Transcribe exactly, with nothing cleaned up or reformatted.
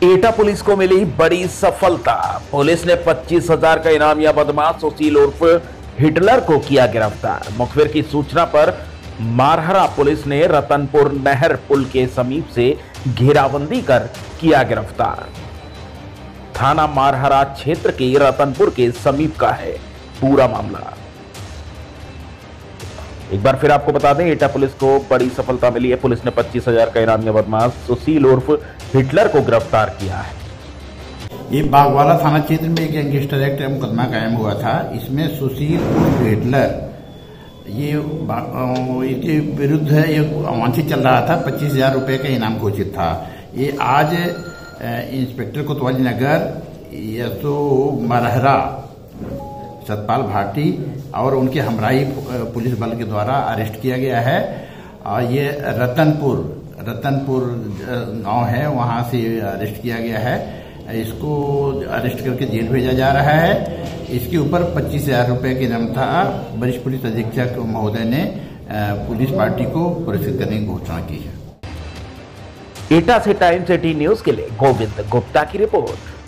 एटा police को मिली बड़ी सफलता। पुलिस ने पच्चीस हजार का इनामिया बदमाश सुशील उर्फ हिटलर को किया गिरफ्तार। मुखबिर की सूचना पर मारहरा पुलिस ने रतनपुर नहर पुल के समीप से घेराबंदी कर किया गिरफ्तार। थाना मारहरा क्षेत्र के रतनपुर के समीप का है पूरा मामला। एक बार फिर आपको बता दें, एटा पुलिस को बड़ी सफलता मिली है। पुलिस ने पच्चीस हजार का इनामिया बदमाश सुशील उर्फ हिटलर को गिरफ्तार किया है। ये बागवाला थाना क्षेत्र में एक गैंगस्टर एक्ट मुकदमा कायम हुआ था। इसमें सुशील उर्फ हिटलर ये इसके विरुद्ध ये अवांछित चल रहा था। पच्चीस हजार रुपये का इनाम घोषित था। ये आज इंस्पेक्टर कोतवाली नगर यसो मरहरा सतपाल भाटी और उनके हमराही पुलिस बल के द्वारा अरेस्ट किया गया है। और ये रतनपुर रतनपुर गांव है, वहां से अरेस्ट किया गया है। इसको अरेस्ट करके जेल भेजा जा रहा है। इसके ऊपर पच्चीस हजार रुपये की इनाम था। वरिष्ठ पुलिस अधीक्षक महोदय ने पुलिस पार्टी को पुरस्कृत करने की घोषणा की है। एटा से टाइम्स एटीन न्यूज के लिए गोविंद गुप्ता की रिपोर्ट।